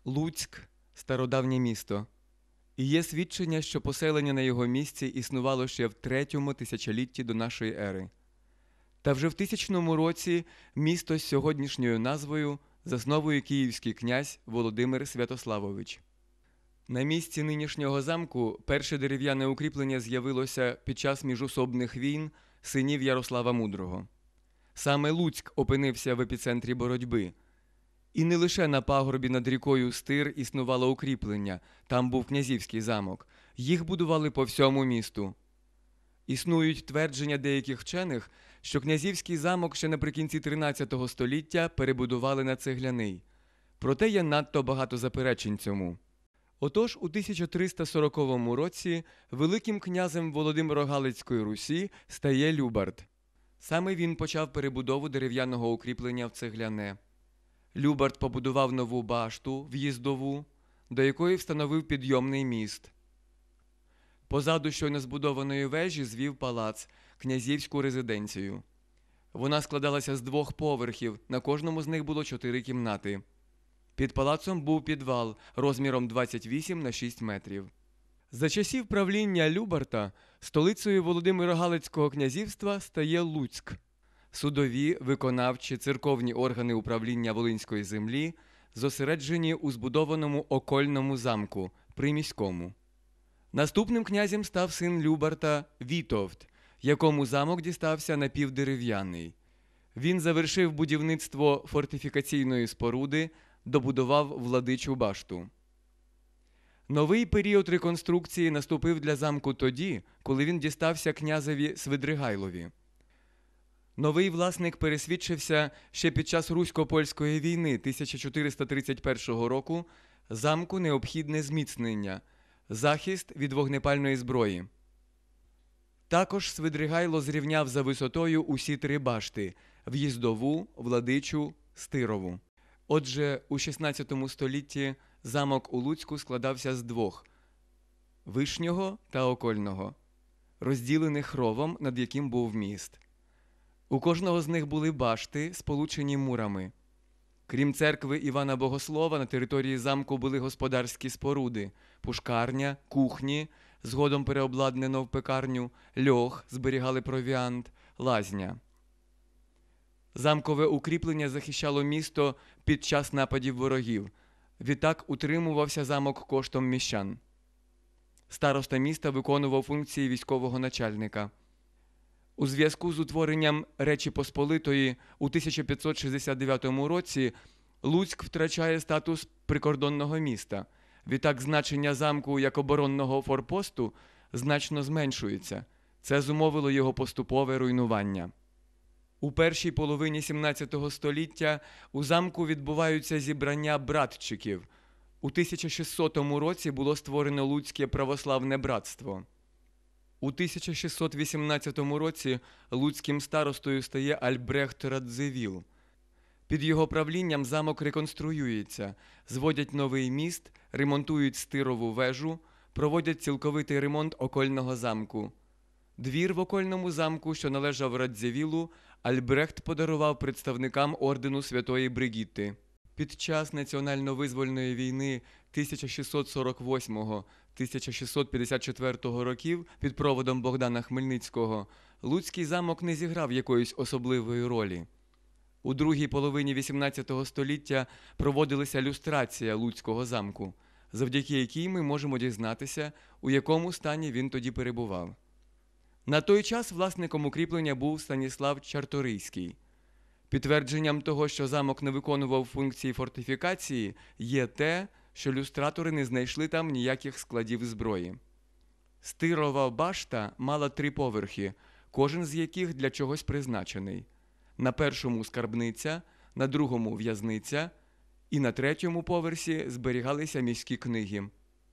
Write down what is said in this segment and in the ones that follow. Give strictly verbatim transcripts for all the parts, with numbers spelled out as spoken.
Луцьк – стародавнє місто. І є свідчення, що поселення на його місці існувало ще в третьому тисячолітті до нашої ери. Та вже в тисячному році місто з сьогоднішньою назвою засновує київський князь Володимир Святославович. На місці нинішнього замку перше дерев'яне укріплення з'явилося під час міжусобних війн синів Ярослава Мудрого. Саме Луцьк опинився в епіцентрі боротьби. І не лише на пагорбі над рікою Стир існувало укріплення, там був князівський замок. Їх будували по всьому місту. Існують твердження деяких вчених, що князівський замок ще наприкінці тринадцятого століття перебудували на цегляний. Проте є надто багато заперечень цьому. Отож, у тисяча триста сороковому році великим князем Володимиро-Галицької Русі стає Любард. Саме він почав перебудову дерев'яного укріплення в цегляне. Любард побудував нову башту, в'їздову, до якої встановив підйомний міст. Позаду щойно збудованої вежі звів палац, князівську резиденцію. Вона складалася з двох поверхів, на кожному з них було чотири кімнати. Під палацом був підвал розміром двадцять вісім на шість метрів. За часів правління Любарта столицею Володимиро-Галицького князівства стає Луцьк. Судові, виконавчі, церковні органи управління Волинської землі зосереджені у збудованому окольному замку, приміському. Наступним князем став син Любарта Вітовт, якому замок дістався напівдерев'яний. Він завершив будівництво фортифікаційної споруди, добудував владичу башту. Новий період реконструкції наступив для замку тоді, коли він дістався князеві Свидригайлові. Новий власник пересвідчився ще під час Русько-Польської війни тисяча чотириста тридцять першого року замку необхідне зміцнення, захист від вогнепальної зброї. Також Свидригайло зрівняв за висотою усі три башти – в'їздову, владичу, стирову. Отже, у шістнадцятому столітті замок у Луцьку складався з двох – вишнього та окольного, розділених ровом, над яким був міст. У кожного з них були башти, сполучені мурами. Крім церкви Івана Богослова, на території замку були господарські споруди – пушкарня, кухні, згодом переобладнано в пекарню, льох, зберігали провіант, лазня. Замкове укріплення захищало місто під час нападів ворогів. Відтак утримувався замок коштом міщан. Староста міста виконував функції військового начальника. У зв'язку з утворенням Речі Посполитої у тисяча п'ятсот шістдесят дев'ятому році Луцьк втрачає статус прикордонного міста. Відтак значення замку як оборонного форпосту значно зменшується. Це зумовило його поступове руйнування. У першій половині сімнадцятого століття у замку відбуваються зібрання братчиків. У тисяча шістсотому році було створено Луцьке православне братство. У тисяча шістсот вісімнадцятому році луцьким старостою стає Альбрехт Радзивіл. Під його правлінням замок реконструюється, зводять новий міст, ремонтують стирову вежу, проводять цілковитий ремонт окольного замку. Двір в окольному замку, що належав Радзивілу, Альбрехт подарував представникам ордену Святої Бригітти. Під час національно-визвольної війни тисяча шістсот сорок восьмого - тисяча шістсот п'ятдесят четвертого років під проводом Богдана Хмельницького Луцький замок не зіграв якоїсь особливої ролі. У другій половині вісімнадцятого століття проводилася люстрація Луцького замку, завдяки якій ми можемо дізнатися, у якому стані він тоді перебував. На той час власником укріплення був Станіслав Чарторийський. Підтвердженням того, що замок не виконував функції фортифікації, є те, що люстратори не знайшли там ніяких складів зброї. Стирова башта мала три поверхи, кожен з яких для чогось призначений. На першому – скарбниця, на другому – в'язниця і на третьому поверсі зберігалися міські книги.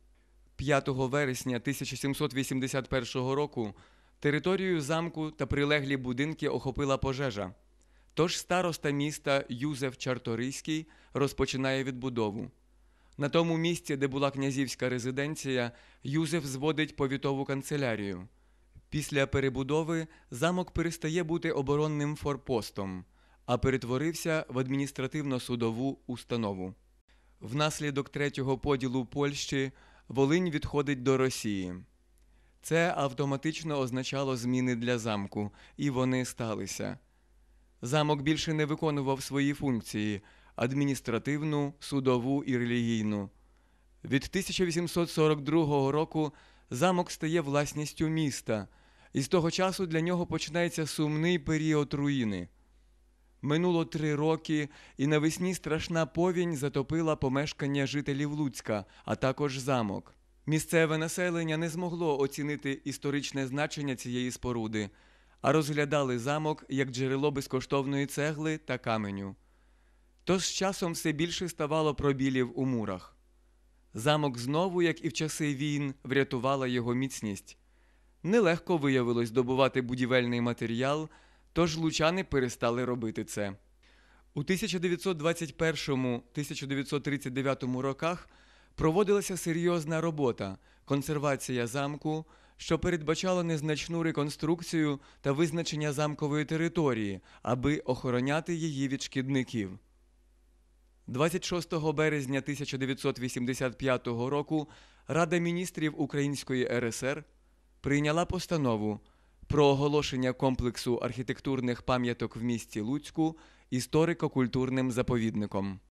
п'ятого вересня тисяча сімсот вісімдесят першого року територію замку та прилеглі будинки охопила пожежа. Тож староста міста Юзеф Чарторийський розпочинає відбудову. На тому місці, де була князівська резиденція, Юзеф зводить повітову канцелярію. Після перебудови замок перестає бути оборонним форпостом, а перетворився в адміністративно-судову установу. Внаслідок третього поділу Польщі Волинь відходить до Росії. Це автоматично означало зміни для замку, і вони сталися. Замок більше не виконував свої функції – адміністративну, судову і релігійну. Від тисяча вісімсот сорок другого року замок стає власністю міста, і з того часу для нього починається сумний період руїни. Минуло три роки, і навесні страшна повінь затопила помешкання жителів Луцька, а також замок. Місцеве населення не змогло оцінити історичне значення цієї споруди, а розглядали замок як джерело безкоштовної цегли та каменю. Тож з часом все більше ставало пробілів у мурах. Замок знову, як і в часи війн, врятувала його міцність. Нелегко виявилось добувати будівельний матеріал, тож лучани перестали робити це. У тисяча дев'ятсот двадцять першому - тисяча дев'ятсот тридцять дев'ятому роках проводилася серйозна робота – консервація замку, що передбачало незначну реконструкцію та визначення замкової території, аби охороняти її від шкідників. двадцять шостого березня тисяча дев'ятсот вісімдесят п'ятого року Рада міністрів Української РСР прийняла постанову про оголошення комплексу архітектурних пам'яток в місті Луцьку історико-культурним заповідником.